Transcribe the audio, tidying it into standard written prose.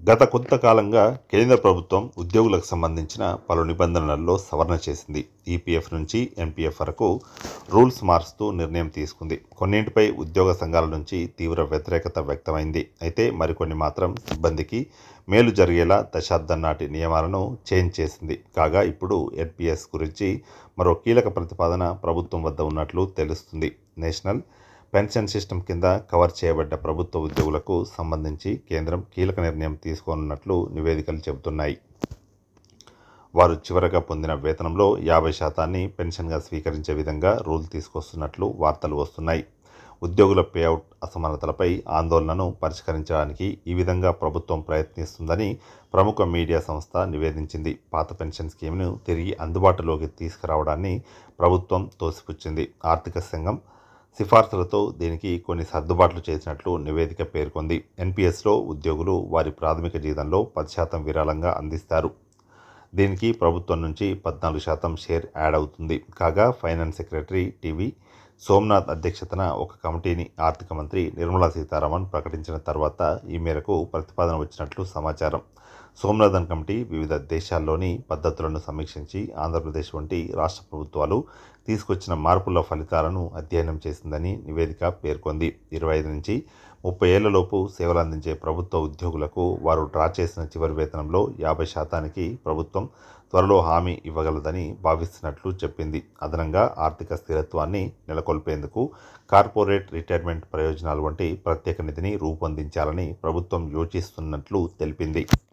గత కొంతకాలంగా కేంద్ర ప్రభుత్వం ఉద్యోగులకు సంబంధించిన పలు నిబంధనలలో సవరణ చేసింది. ఈపీఎఫ్ నుంచి ఎన్పీఎఫ్ వరకు రూల్స్ మారుస్తూ నిర్ణయం తీసుకుంది. కొన్నింటిపై ఉద్యోగ సంఘాల నుంచి తీవ్ర వ్యతిరేకత వ్యక్తమైంది. అయితే మరికొన్ని మాత్రం సిబ్బందికి మేలు జరిగేలా దశాబ్దం నాటి నియమాలను చేంజ్ చేసింది. కాగా ఇప్పుడు ఎన్పీఎస్ గురించి మరో కీలక ప్రతిపాదన ప్రభుత్వం వద్ద ఉన్నట్లు తెలుస్తుంది. నేషనల్ పెన్షన్ సిస్టమ్ కింద కవర్ చేయబడ్డ ప్రభుత్వ ఉద్యోగులకు సంబంధించి కేంద్రం కీలక నిర్ణయం తీసుకోనున్నట్లు నివేదికలు చెబుతున్నాయి. వారు చివరగా పొందిన వేతనంలో 50% పెన్షన్గా స్వీకరించే విధంగా రూల్ తీసుకొస్తున్నట్లు వార్తలు వస్తున్నాయి. ఉద్యోగుల పేఅవుట్ అసమానతలపై ఆందోళనను పరిష్కరించడానికి ఈ విధంగా ప్రభుత్వం ప్రయత్నిస్తుందని ప్రముఖ మీడియా సంస్థ నివేదించింది. పాత పెన్షన్ స్కీమ్ను తిరిగి అందుబాటులోకి తీసుకురావడాన్ని ప్రభుత్వం తోసిపుచ్చింది. ఆర్థిక సంఘం సిఫార్సులతో దీనికి కొన్ని సర్దుబాట్లు చేసినట్లు నివేదిక పేర్కొంది. ఎన్పీఎస్లో ఉద్యోగులు వారి ప్రాథమిక జీతంలో 10% విరాళంగా అందిస్తారు. దీనికి ప్రభుత్వం నుంచి 14% షేర్ యాడ్ అవుతుంది. కాగా ఫైనాన్స్ సెక్రటరీ టీవీ సోమనాథ్ అధ్యక్షతన ఒక కమిటీని ఆర్థిక మంత్రి నిర్మలా సీతారామన్ ప్రకటించిన తర్వాత ఈ మేరకు ప్రతిపాదన వచ్చినట్లు సమాచారం. సోమనాథన్ కమిటీ వివిధ దేశాల్లోని పద్ధతులను సమీక్షించి ఆంధ్రప్రదేశ్ వంటి రాష్ట్ర ప్రభుత్వాలు తీసుకొచ్చిన మార్పుల ఫలితాలను అధ్యయనం చేసిందని నివేదిక పేర్కొంది. 25 నుంచి 30 ఏళ్లలోపు సేవలు అందించే ప్రభుత్వ ఉద్యోగులకు వారు డ్రా చేసిన చివరి వేతనంలో 50%కి ప్రభుత్వం త్వరలో హామీ ఇవ్వగలదని భావిస్తున్నట్లు చెప్పింది. అదనంగా ఆర్థిక స్థిరత్వాన్ని నెలకొల్పేందుకు కార్పొరేట్ రిటైర్మెంట్ ప్రయోజనాలు వంటి ప్రత్యేక నిధిని రూపొందించాలని ప్రభుత్వం యోచిస్తున్నట్లు తెలిపింది.